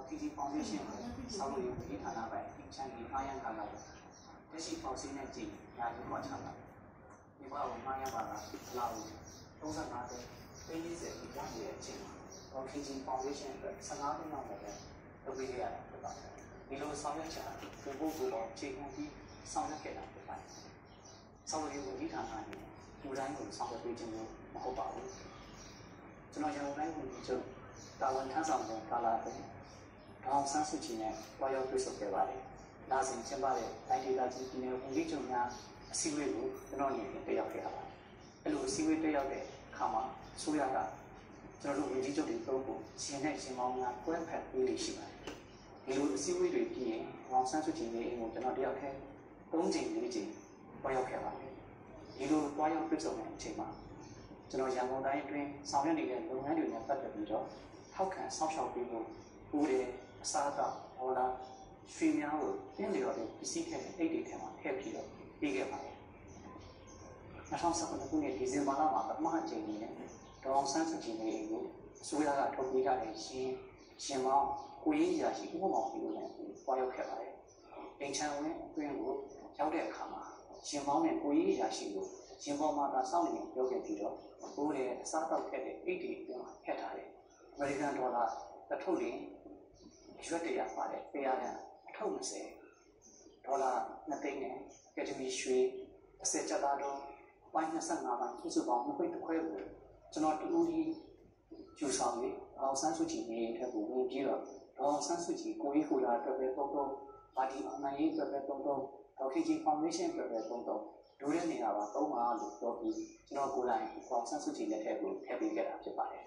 KG Foundation ဆောက်လုပ်ရေးဝန်ကြီးဌာနပိုင်ချန်ဒီအားရန်ကလာတက်ရှိပေါင်းစင်းတဲ့ကြည်ညာယူမှချလာဒီဘောင်မှာရပါလားလာဘူး35တဲ့ပေးရေးစက်ဒီပိုင်းရဲ့အချိန်မှာ KG Foundation အတွက်15သိန်းလောက်နဲ့လုပ်ပေးရတာဖြစ်ပါတယ်ဒီလိုဆောင်ရွက်ချတာဒီဘုတ်ကတော့ချိန်ခံပြီးဆောင်ရွက်ခဲ့တာဖြစ်ပါတယ်ဆောက်လုပ်ရေးဝန်ကြီးဌာနနဲ့လူတိုင်းကိုဆောင်ရွက်ပေးခြင်းလို့မဟုတ်ပါဘူးကျွန်တော်ရန်ကုန်တိုင်းဝန်ကြီးချုပ်တာဝန်ထမ်းဆောင်တဲ့ကာလာပဲဒေါအောင်ဆန်းစုကြည်နဲ့တွားရောက်တွေ့ဆုံခဲ့ပါတယ်။ဒါစဉ်ကျင်းပတဲ့တိုင်းဒေသကြီးပြည်နယ်ဝန်ကြီးချုပ်များအစည်းအဝေးကိုကျွန်တော်အနေနဲ့တက်ရောက်ခဲ့တာပါ။အဲ့လိုအစည်းအဝေးတက်ရောက်တဲ့အခါမှာဆိုရတာကျွန်တော်တို့ဝန်ကြီးချုပ်တွေသုံးဖို့ရှင်နဲ့ရှင်မောင်းများပွဲဖက်ပေးလို့ရှိပါတယ်။ဒီလိုအစည်းအဝေးတွေပြီးရင်ဒေါအောင်ဆန်းစုကြည်ရဲ့အိမ်ကိုကျွန်တော်တက်ရောက်ခဲ့3ချိန်4ချိန်တွားရောက်ခဲ့ပါတယ်။ဒီလိုတွားရောက်တွေ့ဆုံတဲ့အချိန်မှာကျွန်တော်ရန်ကုန်တိုင်းအတွင်းဆောင်ရွက်နေတဲ့လုပ်ငန်းတွေနဲ့ပတ်သက်ပြီးတော့ထောက်ခံဆောက်ရှောက်ပေးဖို့ဦးတဲ့အစားအသောက်ဒေါ်လာရွှေများကိုတင်းလျော်တဲ့ပစ္စည်းထည့်တဲ့အိတ်တွေထဲမှာထည့်ပြီးတော့ပေးခဲ့ပါတယ်။2019ခုနှစ်ဒီဇင်ဘာလမှာပထမအကြိမ်နဲ့ဒေါအောင်ဆန်းစုကြည်ရဲ့အိမ်ကိုအစိုးရကထုတ်ပေးထားတဲ့ရှင်မောင်းကိုရေးရာရှိဥပမာပြုနဲ့ပွားရောက်ခဲ့ပါတယ်။အိမ်ချမ်းဝင်အတွင်းကိုရောက်တဲ့အခါမှာရှင်မောင်းနဲ့ကိုရေးရာရှိကိုရှင်ပေါ်မှာသာစောင့်နေပြောခဲ့ပြီးတော့ဦးတဲ့အစားအသောက်ထည့်တဲ့အိတ်တွေထဲမှာထည့်ထားတယ်။အမေရိကန်ဒေါ်လာတစ်ထုပ်လင်းရွက်တရားပါတယ်ပေးရတဲ့အထုပ်20ဒေါ်လာ2သိန်းနဲ့ကက်ဒမီရွှေ10ကျပ်သားတော့ပိုင်း25ပိုင်းစုစုပေါင်း2ပိတ်တစ်ခွဲကိုကျွန်တော်တူဦးကြီးယူဆောင်ပြီးအောင်ဆန်းစုကြည်နေထက်ကိုဝင်ပြီးတော့အောင်ဆန်းစုကြည်ကိုကြီးကိုလာအတွက်ပဲပုံပါတီအမှန်ရေးအတွက်ပဲပုံဒေါက်ခင်ကြီးဖောင်ဒေးရှင်းအတွက်ပဲပုံဒိုးတဲ့နေရာပါ3ပါလို့ပြောပြီးကျွန်တော်ကိုယ်တိုင်အောင်ဆန်းစုကြည်လက်ထက်ကိုထည့်ပေးခဲ့တာဖြစ်ပါတယ်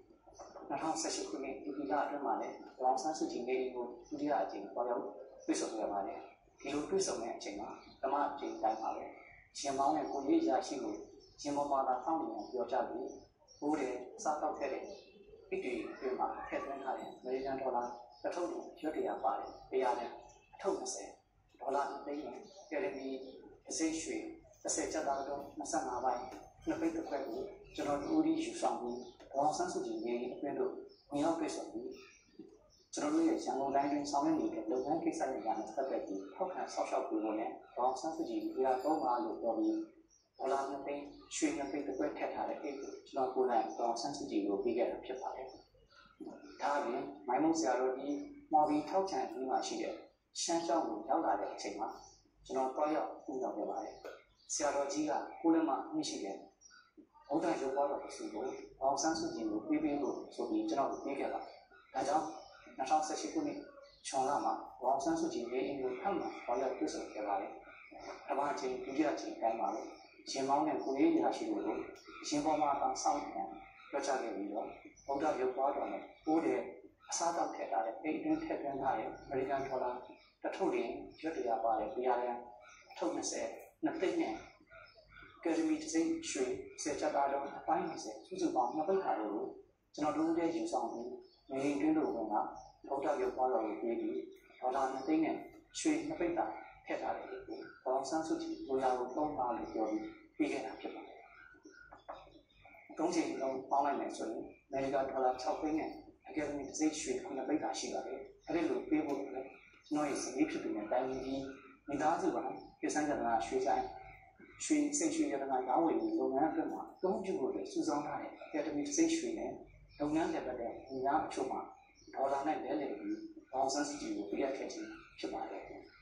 2018ခုနှစ်ဒီလအတွင်းမှာလည်းဒေါအောင်ဆန်းစုကြည်နေကိုဒုတိယအကြိမ်ပေါ်ရောက်တွေ့ဆုံခဲ့ပါတယ်ဒီလိုတွေ့ဆုံတဲ့အချိန်မှာဓမ္မအကြိမ်တိုင်းပါပဲရှင်မောင်းနဲ့ကိုရေးရာရှိကိုရှင်မောင်းမှာစောင့်နေပြောကြပြီးဦးတဲ့စားတော့ခဲ့တဲ့ဣတိတွေမှာထည့်သွင်းထားတဲ့အမေရိကန်ဒေါ်လာတစ်ထုပ်ရွက်တရားပါတယ်တရားနဲ့အထုပ်20ဒေါ်လာ3သိန်းနဲ့ကယ်လမီအစိရွှေ10ကျပ်သားတော့25ပိုင်းနှစ်ပိတ်တစ်ခွက်ကိုကျွန်တော်တို့ဒီယူဆောင်ပြီးဒေါအောင်ဆန်းစုကြည်ရဲ့အတွင်းတို့ဝင်ရောက်တွေ့ဆုံပြီးကျွန်တော်တို့ရဲ့ရန်ကုန်တိုင်းတွင်ဆောင်ရွက်နေတဲ့လုပ်ငန်းကိစ္စတွေနဲ့ပတ်သက်ပြီးထောက်ခံဆောက်ရှောက်ပေးဖို့နဲ့ဒေါအောင်ဆန်းစုကြည်ဒီက3ပါလို့ပြောပြီးဒေါ်လာ2သိန်းရွှေ2ပိတ်တစ်ခွက်ထည့်ထားတဲ့အိတ်ကိုကျွန်တော်ကိုယ်တိုင်ဒေါအောင်ဆန်းစုကြည်ကိုပေးခဲ့တာဖြစ်ပါတယ်။ဒါအပြင်မိုင်းမုံဆရာတို့ဒီမော်ဘီထောက်ချန်ပြီးမှရှိတဲ့ရှမ်းကျောင်းကိုရောက်လာတဲ့အချိန်မှာကျွန်တော်တွားရောက်ပူရောက်ခဲ့ပါတယ်။ဆရာတော်ကြီးကကိုယ်လည်းမှမြင့်ရှိတယ်ဘုရားရုပ်ပေါ်တော်ကိုအောင်ဆန်းစုကြည်ကိုပေးဖို့ဆိုပြီးကျွန်တော်ကိုပေးခဲ့တာ။ဒါကြောင့်2018ခုနှစ်ချွန်လာမှာအောင်ဆန်းစုကြည်ရဲ့အင်ကိုဖတ်မှာပေါ်ရောက်တွေ့ဆုံခဲ့ပါတယ်။အမှအချင်းဒုတိယအချိန်တိုင်းမှာလည်းရှင်မောင်းနဲ့ကိုရေးရာရှိတို့ကိုရှင်ပေါ်မှာတောင်းဆောင်ပြန်ပြောချခဲ့ပြီးတော့ဘုရားရုပ်ပေါ်တော်နဲ့ပိုးတဲ့အစားတောက်ထည့်ထားတဲ့အိမ်အတွင်းထည့်သွင်းထားတဲ့အမေရိကန်ဒေါ်လာတစ်ထုပ်ရင်းရွက်တရားပါတယ်ပြရတယ်အထုပ်20နှစ်သိန်းနဲ့ကယ်ဒမီတစ်စိမ့်ရွှေ10ကျပ်သားတော့အပိုင်း20စုစုပေါင်း2ပိတ်ခါလို့ကျွန်တော်တို့ရဲ့ယူဆောင်ပြီးနေအိမ်တွင်းတို့ကဘုရားရုပ်ပေါ်တော်ကိုပေးပြီးဒေါ်လာ2သိန်းနဲ့ရွှေ2ပိတ်တာထည့်ထားတယ်လို့ဒေါအောင်ဆန်းစုကြည်လိုရာကို3ပါလို့ပြောပြီးပေးခဲ့တာဖြစ်ပါတယ်။3ချိန်လုံးပေါင်းလိုက်မယ်ဆိုရင်အမေရိကန်ဒေါ်လာ6သိန်းနဲ့အကယ်ဒမီတစ်စိမ့်ရွှေ9ပိတ်တာရှိပါတယ်။အဲ့ဒီလိုပေးဖို့လည်းကျွန်တော်ရဲ့စီးရီးဖြစ်နေတဲ့တိုင်းပြည်မိသားစုကကိစ္စကြတာရွှေဆိုင်ရွှေစိတ်ရွှေရတနာရောင်းဝယ်လုပ်ငန်းအတွက်မှာတုံးပြုလို့စူးစောင်းထားတဲ့အကယ်ဒမီစိတ်ရွှေနဲ့လုပ်ငန်းတွေပတ်တဲ့ညီများအချို့မှာဒေါ်လာနဲ့လဲလှယ်ပြီးဒေါအောင်ဆန်းစုကြည်ကိုပြရခဲ့ခြင်းဖြစ်ပါတယ်